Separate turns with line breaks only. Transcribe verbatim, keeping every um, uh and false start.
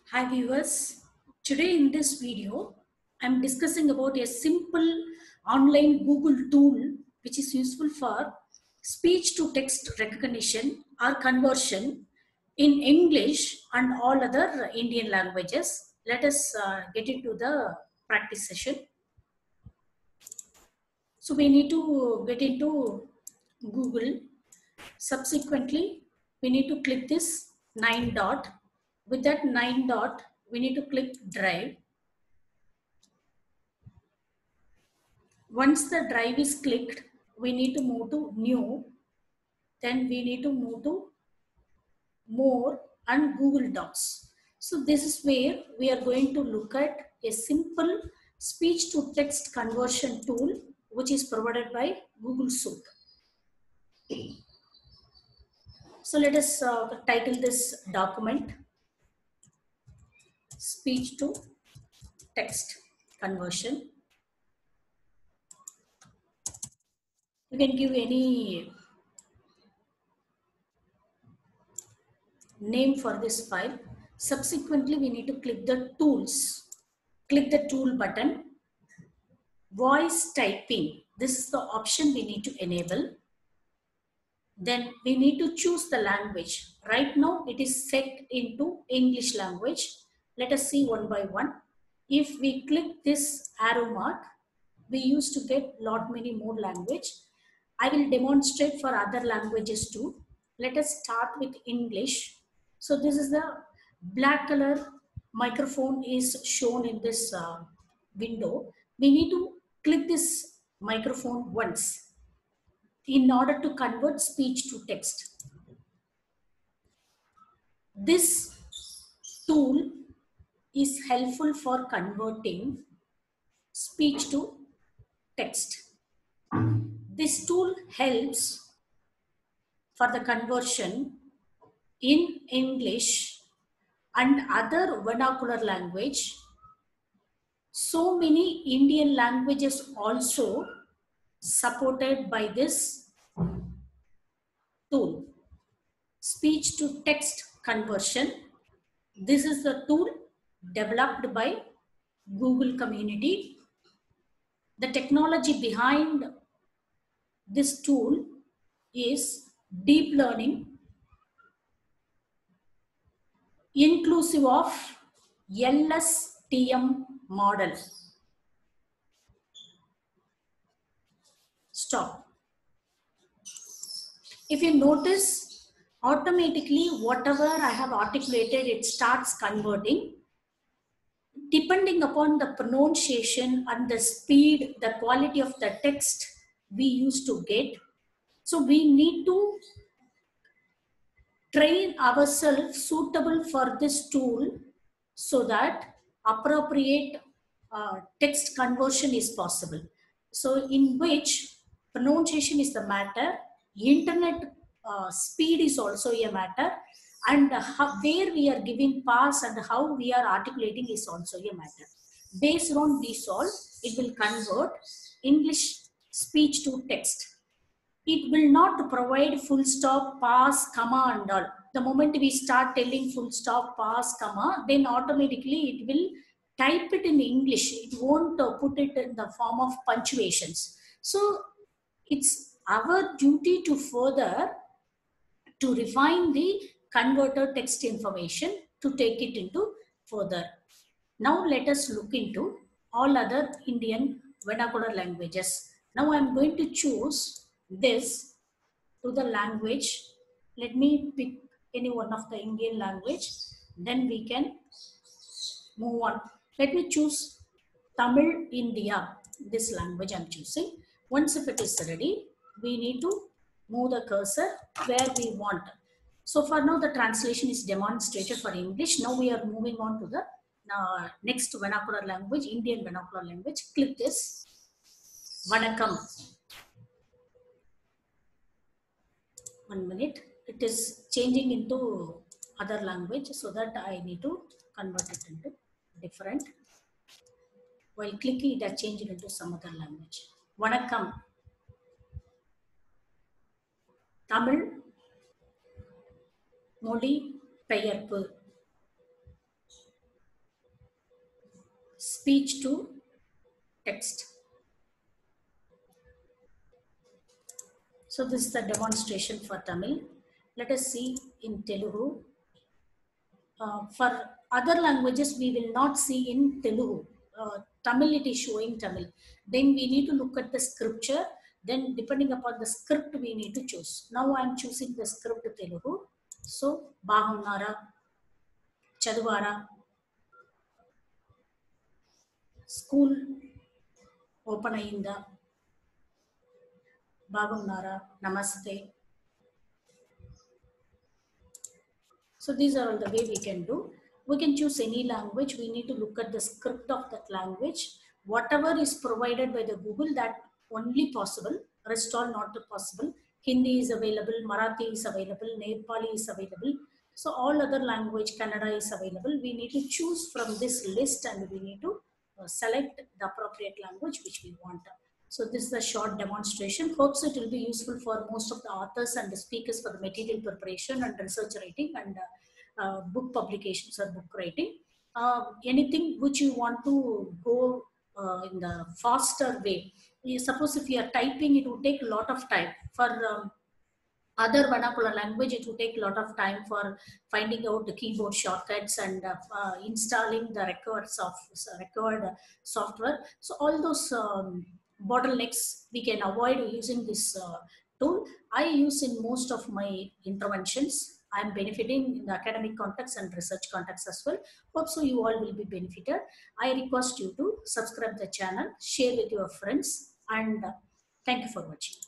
Hi viewers, today in this video I am discussing about a simple online Google tool which is useful for speech to text recognition or conversion in English and all other Indian languages. Let us uh, get into the practice session. So we need to get into Google. Subsequently, we need to click this nine dot. With that nine dot, we need to click drive. Once the drive is clicked, we need to move to new. Then we need to move to more and Google Docs. So this is where we are going to look at a simple speech to text conversion tool which is provided by Google Suite. So let us uh, title this document speech to text conversion. You can give any name for this file. Subsequently, we need to click the tools. Click the tool button. Voice typing. This is the option we need to enable. Then we need to choose the language. Right now, it is set into English language. Let us see one by one. If we click this arrow mark, we used to get lot many more language. I will demonstrate for other languages too. Let us start with English. So this is the black color microphone is shown in this uh, window. We need to click this microphone once in order to convert speech to text. This tool is helpful for converting speech to text. This tool helps for the conversion in English and other vernacular language. So many Indian languages also supported by this tool. Speech to text conversion. This is the tool developed by Google community. The technology behind this tool is deep learning, inclusive of L S T M model. Stop. If you notice, automatically whatever I have articulated, it starts converting. Depending upon the pronunciation and the speed, the quality of the text we used to get. So we need to train ourselves suitable for this tool so that appropriate uh, text conversion is possible. So in which pronunciation is the matter, internet uh, speed is also a matter, and how, where we are giving pass and how we are articulating is also a matter. Based on these all, it will convert English speech to text. It will not provide full stop, pass, comma and all. The moment we start telling full stop, pass, comma, then automatically it will type it in English. It won't uh, put it in the form of punctuations. So it's our duty to further to refine the converter text information to take it into further. Now let us look into all other Indian vernacular languages. Now I am going to choose this to the language. Let me pick any one of the Indian language. Then we can move on. Let me choose Tamil India. This language I am choosing. Once if it is ready, we need to move the cursor where we want. So for now the translation is demonstrated for English. Now we are moving on to the uh, next vernacular language, Indian vernacular language. Click this. Vanakkam. One minute. It is changing into other language, so that I need to convert it into different. While clicking, it has changed into some other language. Vanakkam. Tamil மொழி பெயர்ப்பு. speech to text. So this is the demonstration for Tamil. Let us see in Telugu. Uh, for other languages, we will not see in Telugu. Uh, Tamil, it is showing Tamil. Then we need to look at the scripture. Then depending upon the script, we need to choose. Now I am choosing the script Telugu. So, Bahunnara, Chaduvara, school open ayinda, Bahunnara, Namaste. So these are all the way we can do. We can choose any language. We need to look at the script of that language. Whatever is provided by the Google, that only possible. Rest all not possible. Hindi is available, Marathi is available, Nepali is available. So all other language, Kannada is available. We need to choose from this list and we need to uh, select the appropriate language which we want. So this is a short demonstration. Hopes it will be useful for most of the authors and the speakers for the material preparation and research writing and uh, uh, book publications or book writing. Uh, anything which you want to go uh, in the faster way. You suppose if you are typing, it will take a lot of time. For um, other vernacular language, it will take a lot of time for finding out the keyboard shortcuts and uh, uh, installing the required, soft, required uh, software. So all those um, bottlenecks we can avoid using this uh, tool. I use in most of my interventions. I am benefiting in the academic context and research context as well. Hope so you all will be benefited. I request you to subscribe the channel, share with your friends, and uh, thank you for watching.